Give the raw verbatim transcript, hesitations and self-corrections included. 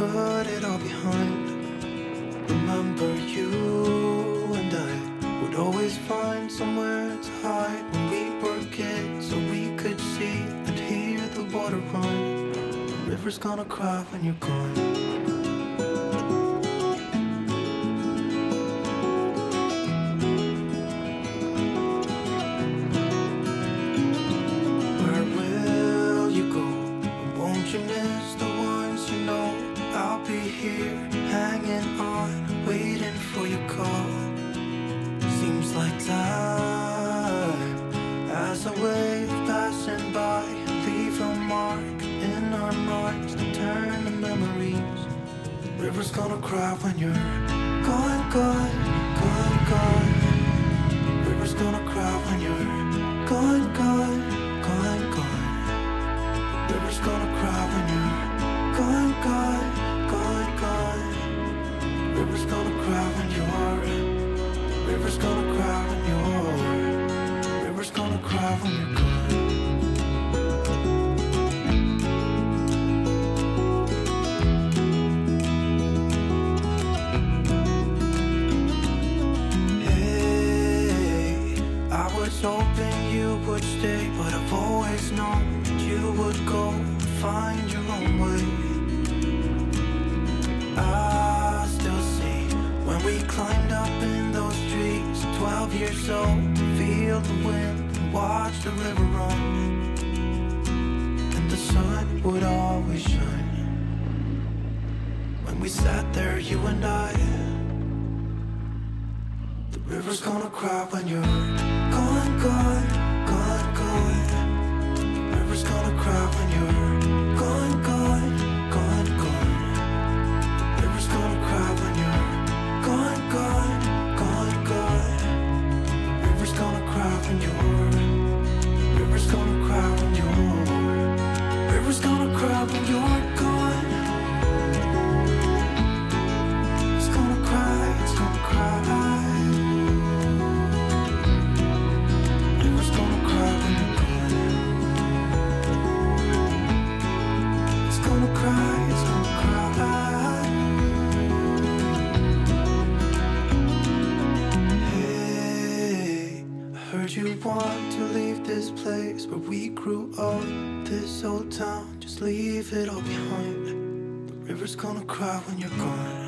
put it all behind. Remember you and I would always find somewhere to hide when we were kids, so we could see and hear the water run. The river's gonna cry when you're gone. River's gonna cry when you're gone, gone, gone, gone. River's gonna cry when you're gone, gone, gone, gone. River's gonna cry when you're gone, gone, gone, gone. River's gonna cry when you're. River's gonna cry when you're. River's gonna cry when you're gone. Hoping you would stay, but I've always known that you would go and find your own way. I still see when we climbed up in those trees, twelve years old, to feel the wind and watch the river run. And the sun would always shine when we sat there, you and I. The river's gonna cry when you're gone, gone, gone, gone. The river's gonna cry when you're gone, gone, gone, gone. The river's gonna cry when you're gone, gone, gone, gone. The river's gonna cry when you're. The river's gonna cry when you're. The river's gonna cry when you're gone. It's gonna cry, it's gonna cry. You want to leave this place where we grew up, this old town, just leave it all behind. The river's gonna cry when you're gone.